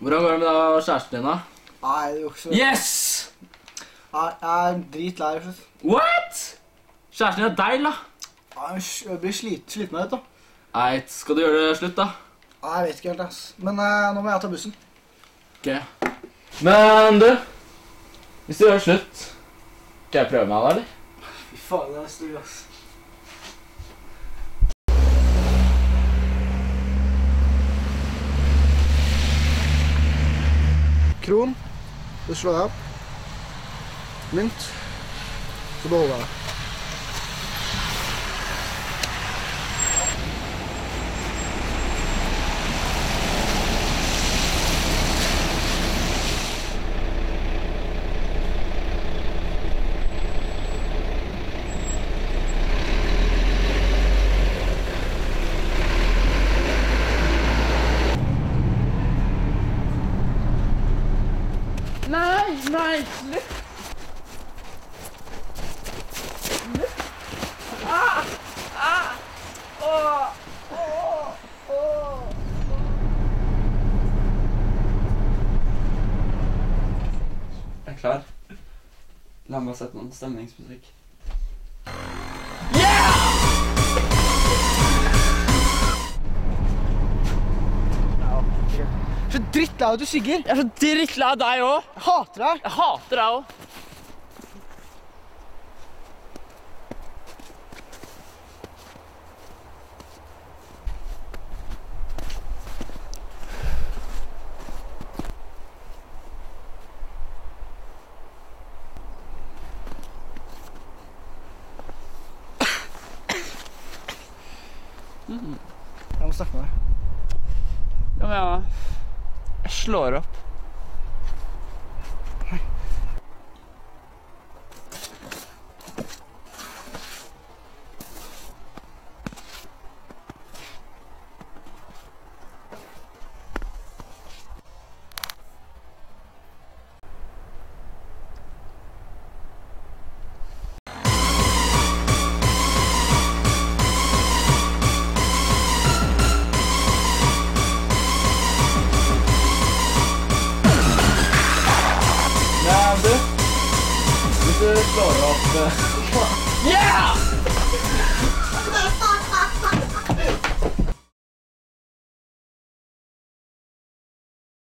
Hvordan går det med deg og kjæresten din da? Nei, det går ikke så... Yes! Jeg dritlei, rett og slett. What? Kjæresten din er deg, da? Jeg blir sliten med det, da. Nei, skal du gjøre det slutt, da? Nei, jeg vet ikke helt, ass. Men nå må jeg ta bussen. Ok. Men du, hvis du gjør slutt, skal jeg prøve meg da, eller? Fy faen, det er stor, ass. Kron, så slår jeg opp. Mynt, så beholder jeg det. Nei, slutt! Jeg er klar. La meg sette noen stemningsmusikk. Så drittlei av at du sigger. Jeg er så drittlei av deg også. Jeg hater deg. Jeg hater deg også. Jeg må snakke med deg. Ja, men jeg slår opp. Men du, hvis du slår opp... Yeah!